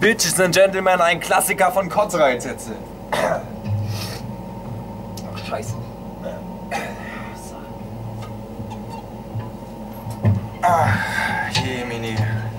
Bitches and Gentlemen, ein Klassiker von Kotzreiz-Hetze. Ach, scheiße. Ach, Jemini.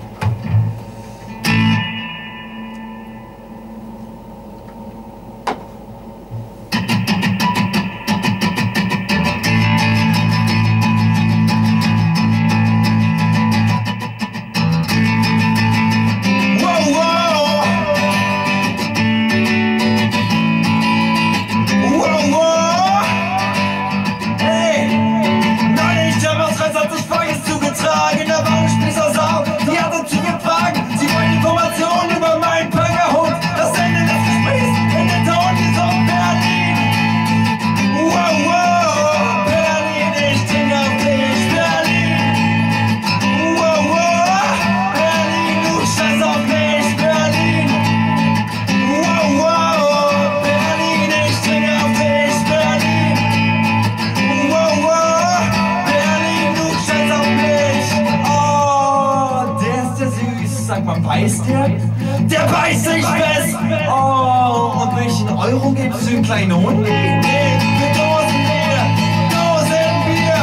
Sag mal, beißt der? Der beißt sich fest! Oh, und welchen Euro gibt's für einen kleinen Hund? Nee, für Dosenbier! Dosenbier!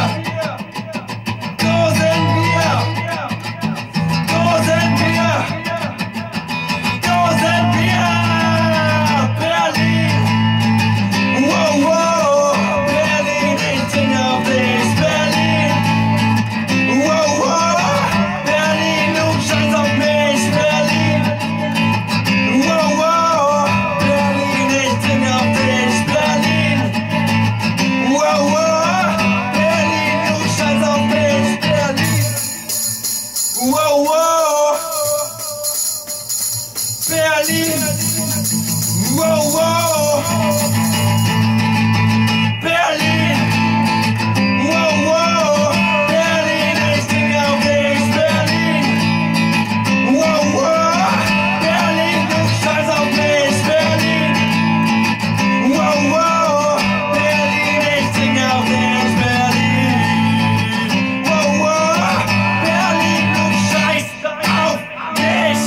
Dosenbier! Dosenbier! Dosenbier! Berlin! Wow, wow! Berlin, ich trinke auf dich! Berlin! Wow, wow! Berlin, du scheiß auf mich! Wow, wow, Berlin, wow, wow, Berlin, wow, wow, Berlin, ich trinke auf dich, Berlin, wow, wow, Berlin, du scheiß auf mich, Berlin, wow, wow, Berlin, ich trinke auf dich, Berlin, wow, wow, Berlin, du scheißt auf mich.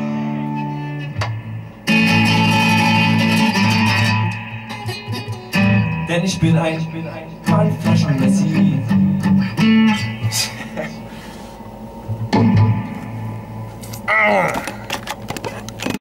Denn ich bin ein Pfandflaschen-Messi.